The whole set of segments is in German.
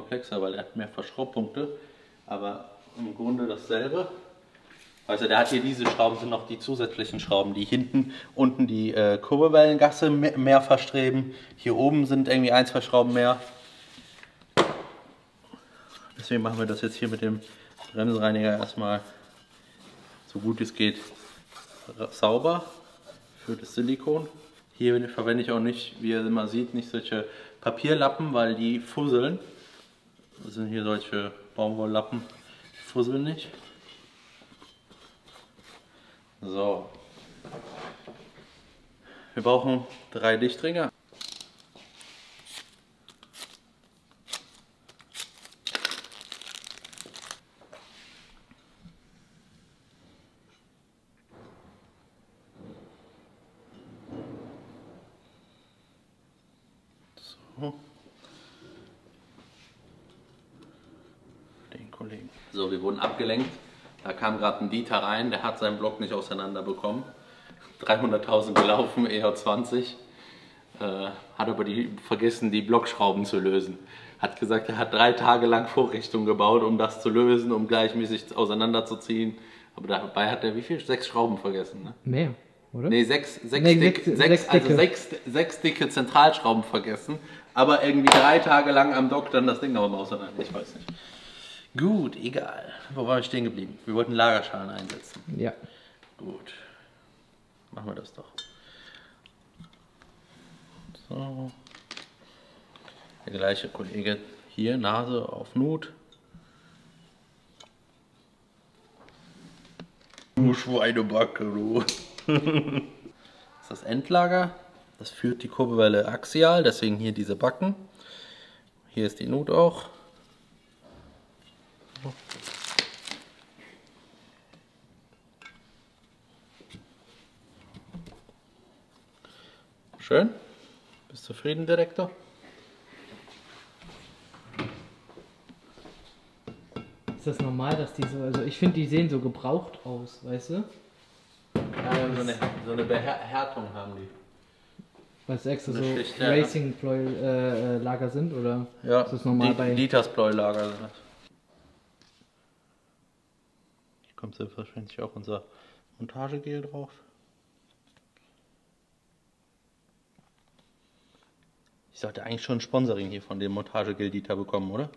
komplexer, weil er hat mehr Verschraubpunkte, aber im Grunde dasselbe. Also der hat hier diese Schrauben, sind noch die zusätzlichen Schrauben, die hinten unten die Kurbelwellengasse mehr verstreben. Hier oben sind irgendwie 1, 2 Schrauben mehr. Deswegen machen wir das jetzt hier mit dem Bremsenreiniger erstmal so gut es geht sauber für das Silikon. Hier verwende ich auch nicht, wie ihr immer sieht, nicht solche Papierlappen, weil die fusseln. Das sind hier solche Baumwolllappen, die fusseln nicht. So. Wir brauchen 3 Lichtringe. So. Den Kollegen. So, wir wurden abgelenkt. Da kam gerade ein Dieter rein, der hat seinen Block nicht auseinander bekommen. 300.000 gelaufen, eher 20. Hat aber vergessen, die Blockschrauben zu lösen. Hat gesagt, er hat 3 Tage lang Vorrichtung gebaut, um das zu lösen, um gleichmäßig auseinanderzuziehen. Aber dabei hat er wie viel? 6 Schrauben vergessen, ne? Mehr, oder? Nee, 6 dicke Zentralschrauben vergessen. Aber irgendwie 3 Tage lang am Dock dann das Ding noch mal auseinander. Ich weiß nicht. Gut, egal. Wo waren wir stehen geblieben? Wir wollten Lagerschalen einsetzen. Ja. Gut. Machen wir das doch. So. Der gleiche Kollege hier, Nase auf Nut. Du Schweinebacke, du. Das ist das Endlager. Das führt die Kurbelwelle axial, deswegen hier diese Backen. Hier ist die Nut auch. Schön. Bist du zufrieden, Direktor? Ist das normal, dass die so, also ich finde, die sehen so gebraucht aus, weißt du? Ja, so eine Behärtung haben die. Weil es extra so Schicht, ja, Racing-Lager sind, oder ja, ist das normal bei... Dietersploy-Lager sind das. Hier kommt selbstverständlich auch unser Montagegel drauf. Ich sollte eigentlich schon ein Sponsoring hier von dem Montagegel Dieter bekommen, oder?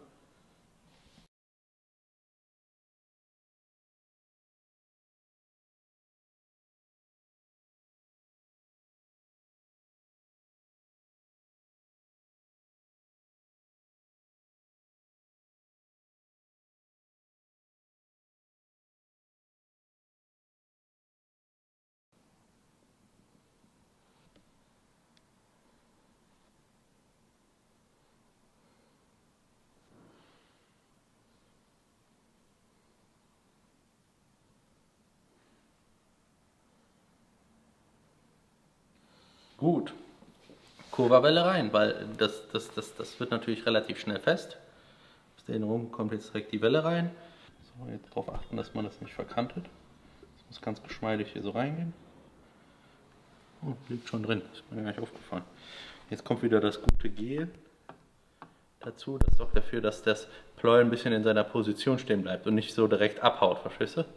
Gut. Kurvawelle rein, weil das wird natürlich relativ schnell fest. Aus der Erinnerung kommt jetzt direkt die Welle rein. So, jetzt darauf achten, dass man das nicht verkantet. Das muss ganz geschmeidig hier so reingehen. Oh, liegt schon drin, ist mir gar nicht aufgefallen. Jetzt kommt wieder das gute Gel dazu. Das sorgt dafür, dass das Pleuel ein bisschen in seiner Position stehen bleibt und nicht so direkt abhaut, verstehst du?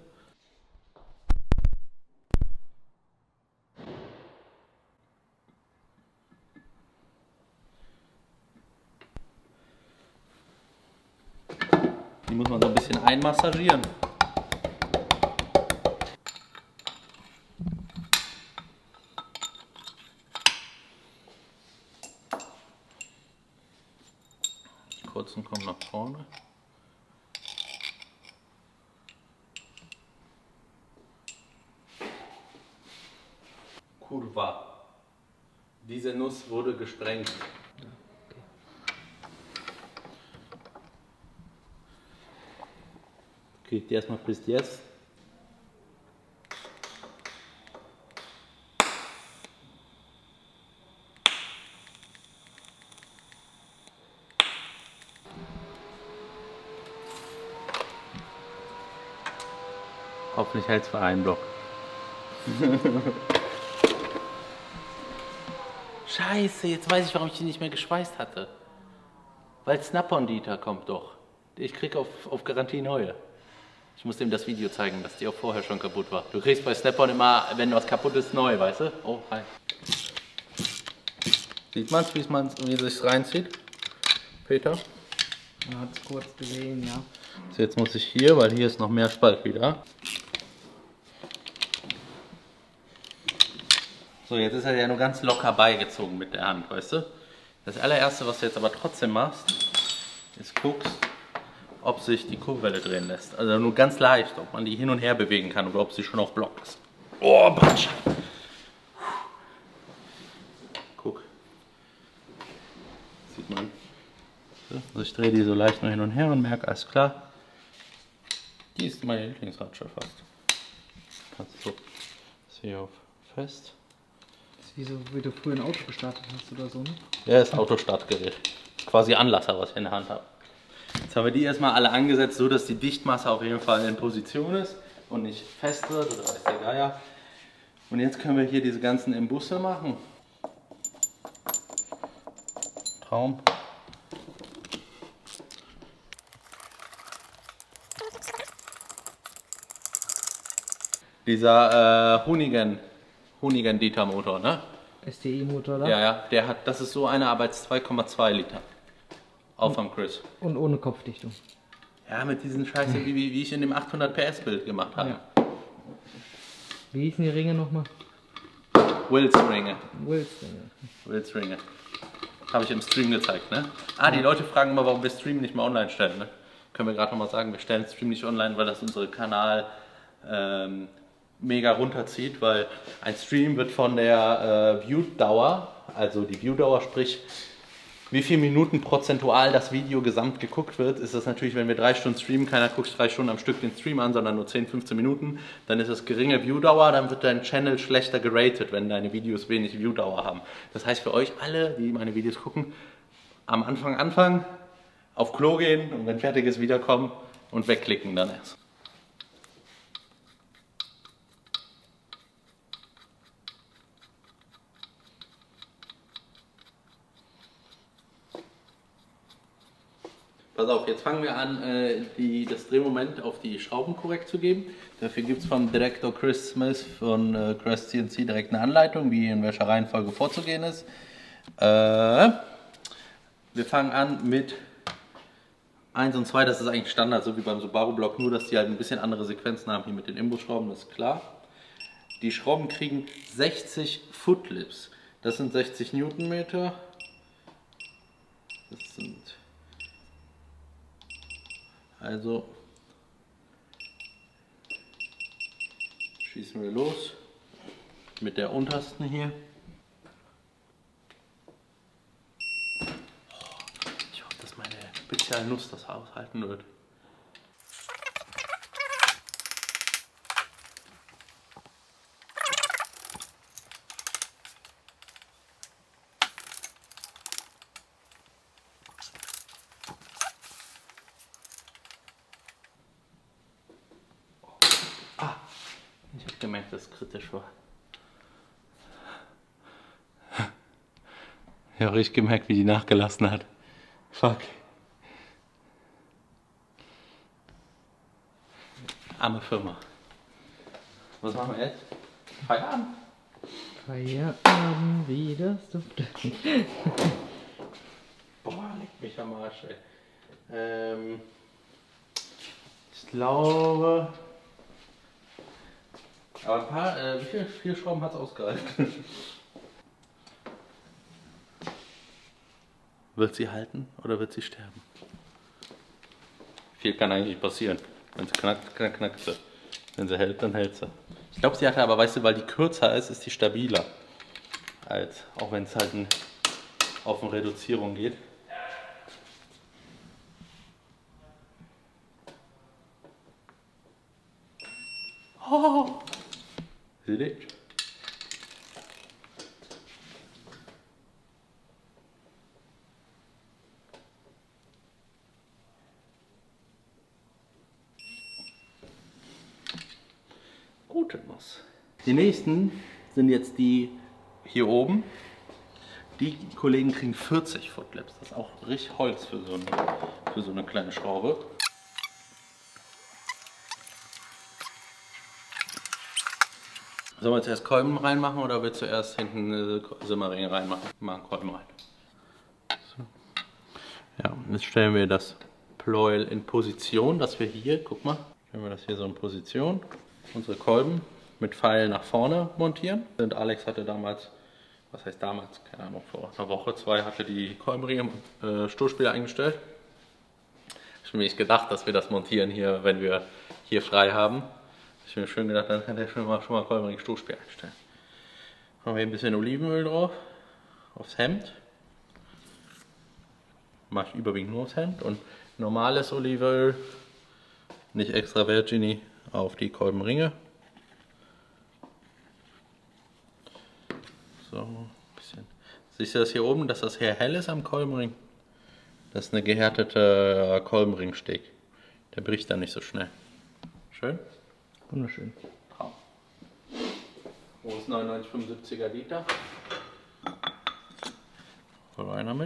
Die muss man so ein bisschen einmassagieren. Die kurzen kommen nach vorne. Kurva. Diese Nuss wurde gesprengt. Kriegt ihr erstmal bis jetzt. Hoffentlich hält es für einen Block. Scheiße, jetzt weiß ich, warum ich die nicht mehr geschweißt hatte. Weil Snap-on-Dieter kommt doch. Ich krieg auf Garantie neue. Ich muss dem das Video zeigen, dass die auch vorher schon kaputt war. Du kriegst bei Snap-on immer, wenn was kaputt ist, neu, weißt du? Oh, hi. Sieht man's, wie sich's reinzieht? Peter? Man hat es kurz gesehen, ja. So, jetzt muss ich hier, weil hier ist noch mehr Spalt wieder. So, jetzt ist er ja nur ganz locker beigezogen mit der Hand, weißt du? Das allererste, was du jetzt aber trotzdem machst, ist guckst, ob sich die Kurbelwelle drehen lässt. Also nur ganz leicht, ob man die hin und her bewegen kann oder ob sie schon auf Block ist. Oh, Batsch! Guck. Sieht man. So, also ich drehe die so leicht nur hin und her und merke, alles klar. Die ist meine Lieblingsradsche fast. Kannst du so, das hier auf fest. Das ist wie so, wie du früher ein Auto gestartet hast oder so, ne? Ja, das Autostartgerät. Quasi Anlasser, was ich in der Hand habe. Jetzt haben wir die erstmal alle angesetzt, so dass die Dichtmasse auf jeden Fall in Position ist und nicht fest wird oder weiß der Geier. Und jetzt können wir hier diese ganzen Embusse machen. Traum. Dieser Hoonigan-Dieter-Motor, ne? STI-Motor da? Ja, ja, der hat, das ist so einer, aber als 2,2 Liter. Auch vom Chris. Und ohne Kopfdichtung. Ja, mit diesen Scheiße, wie ich in dem 800 PS Bild gemacht habe. Ja. Wie hießen die Ringe nochmal? Wills Ringe. Wills Ringe. Habe ich im Stream gezeigt, ne? Ah, die Leute fragen immer, warum wir Stream nicht mehr online stellen, ne? Können wir gerade nochmal sagen, wir stellen Stream nicht online, weil das unsere Kanal mega runterzieht, weil ein Stream wird von der Viewdauer, also die Viewdauer, sprich wie viele Minuten prozentual das Video gesamt geguckt wird, ist das natürlich, wenn wir 3 Stunden streamen, keiner guckt 3 Stunden am Stück den Stream an, sondern nur 10, 15 Minuten, dann ist es geringe Viewdauer, dann wird dein Channel schlechter geratet, wenn deine Videos wenig Viewdauer haben. Das heißt für euch alle, die meine Videos gucken, am Anfang auf Klo gehen und wenn fertig ist wiederkommen und wegklicken dann erst. Pass auf, jetzt fangen wir an, das Drehmoment auf die Schrauben korrekt zu geben. Dafür gibt es vom Direktor Chris Smith von Crest CNC direkt eine Anleitung, wie in welcher Reihenfolge vorzugehen ist. Wir fangen an mit 1 und 2, das ist eigentlich Standard, so wie beim Subaru-Block, nur dass die halt ein bisschen andere Sequenzen haben hier mit den Imbusschrauben, das ist klar. Die Schrauben kriegen 60 Footlips, das sind 60 Newtonmeter. Das sind also schießen wir los mit der untersten hier. Ich hoffe, dass meine Spezialnuss das aushalten wird. Ich habe gemerkt, dass es kritisch war. Ich habe richtig gemerkt, wie die nachgelassen hat. Fuck. Arme Firma. Was machen wir jetzt? Feierabend? Feierabend, wie das duftet. Boah, leck mich am Arsch, ey. Ich glaube... Aber ein paar, wie viele 4 Schrauben hat es ausgehalten? Wird sie halten oder wird sie sterben? Viel kann eigentlich passieren. Wenn sie knackt, dann knackt sie. Wenn sie hält, dann hält sie. Ich glaube, sie hatte aber, weißt du, weil die kürzer ist, ist die stabiler. Als, auch wenn es halt auf eine Reduzierung geht. Oh. Sie lebt. Gute Nuss. Die nächsten sind jetzt die hier oben. Die Kollegen kriegen 40 Footclips. Das ist auch richtig Holz für so eine kleine Schraube. Sollen wir zuerst Kolben reinmachen oder willst du erst hinten Simmering reinmachen? Machen Kolben rein. So. Ja, jetzt stellen wir das Pleuel in Position, dass wir hier, guck mal, stellen wir das hier so in Position, unsere Kolben mit Pfeil nach vorne montieren. Und Alex hatte damals, was heißt damals, keine Ahnung, vor einer Woche, 2 hatte die Kolbenringe im Stoßspieler eingestellt. Ich habe mir nicht gedacht, dass wir das montieren hier, wenn wir hier frei haben. Ich habe mir schön gedacht, dann kann der schon mal Kolbenring Stoßspiel einstellen. Machen wir hier ein bisschen Olivenöl drauf, aufs Hemd. Mache ich überwiegend nur aufs Hemd und normales Olivenöl, nicht extra Virginie, auf die Kolbenringe. So, ein bisschen. Siehst du das hier oben, dass das hier hell ist am Kolbenring? Das ist eine gehärtete Kolbenringsteg. Der bricht dann nicht so schnell. Schön? Wunderschön. Traum. Groß 99,75er Liter. So, rein damit.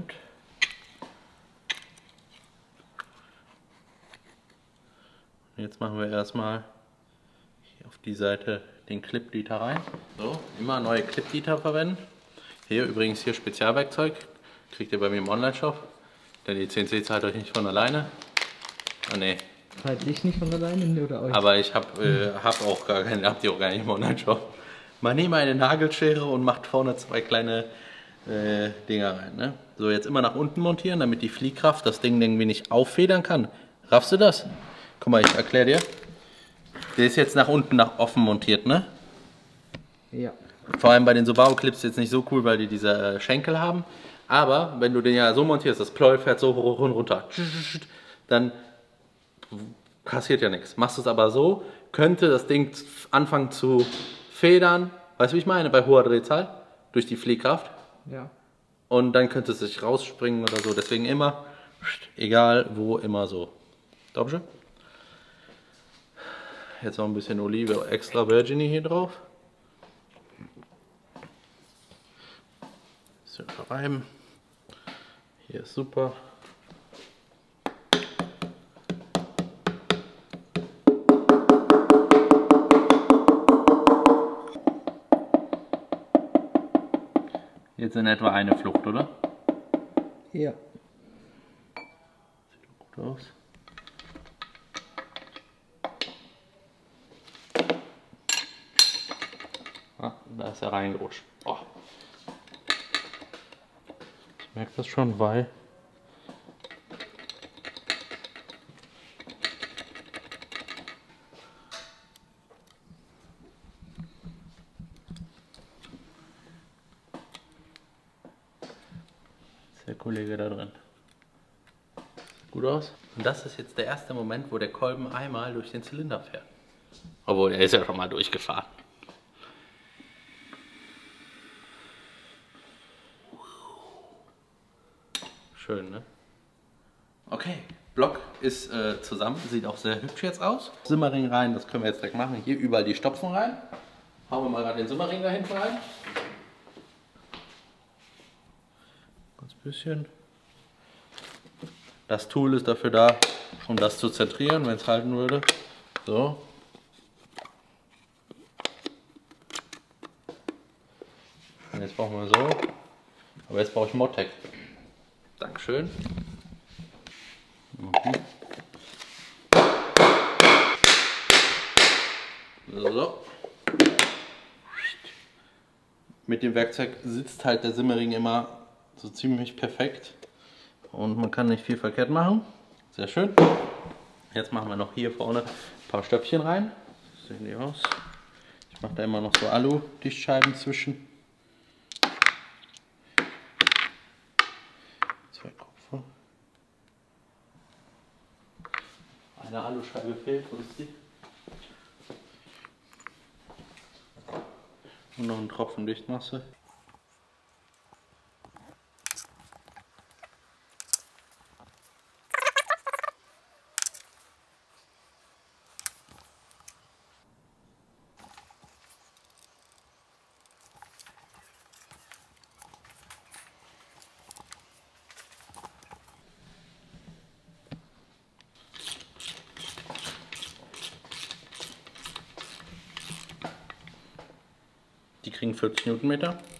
Jetzt machen wir erstmal hier auf die Seite den Clip-Liter rein. So, immer neue Clip-Liter verwenden. Hier übrigens hier Spezialwerkzeug. Kriegt ihr bei mir im Online-Shop. Denn die CNC zahlt euch nicht von alleine. Ah ne. Zahlt ich nicht von alleine oder euch? Aber ich habt ihr auch gar nicht im Online-Shop. Man nehmt eine Nagelschere und macht vorne 2 kleine Dinger rein. Ne? So, jetzt immer nach unten montieren, damit die Fliehkraft das Ding irgendwie nicht auffedern kann. Raffst du das? Guck mal, ich erkläre dir. Der ist jetzt nach unten nach offen montiert, ne? Ja. Vor allem bei den Subaru-Clips jetzt nicht so cool, weil die diese Schenkel haben. Aber wenn du den ja so montierst, das Pleuel fährt so hoch und runter, dann passiert ja nichts. Machst du es aber so, könnte das Ding anfangen zu federn. Weißt du, wie ich meine? Bei hoher Drehzahl. Durch die Fliehkraft. Ja. Und dann könnte es sich rausspringen oder so. Deswegen immer, egal wo, immer so. Dobrze? Jetzt noch ein bisschen Olive extra Virginie hier drauf. Bisschen verreiben. Hier ist super. Jetzt in etwa eine Flucht, oder? Ja. Sieht gut aus. Ah, da ist er reingerutscht. Oh. Ich merke das schon, weil der Kollege da drin. Sieht gut aus. Und das ist jetzt der erste Moment, wo der Kolben einmal durch den Zylinder fährt. Obwohl, er ist ja schon mal durchgefahren. Schön, ne? Okay, Block ist zusammen. Sieht auch sehr hübsch jetzt aus. Simmering rein, das können wir jetzt direkt machen. Hier überall die Stopfen rein. Hauen wir mal gerade den Simmering da hinten rein. Ganz bisschen. Das Tool ist dafür da, um das zu zentrieren, wenn es halten würde. So. Und jetzt brauchen wir so. Aber jetzt brauche ich Mottec. Dankeschön. So. Mit dem Werkzeug sitzt halt der Simmering immer so ziemlich perfekt. Und man kann nicht viel verkehrt machen. Sehr schön. Jetzt machen wir noch hier vorne ein paar Stöpfchen rein. So sehen die aus. Ich mache da immer noch so Alu-Dichtscheiben zwischen. 2 Kupfer. Eine Aluscheibe fehlt, wo ist die? Und noch ein Tropfen Dichtmasse. Die kriegen 40 Newtonmeter.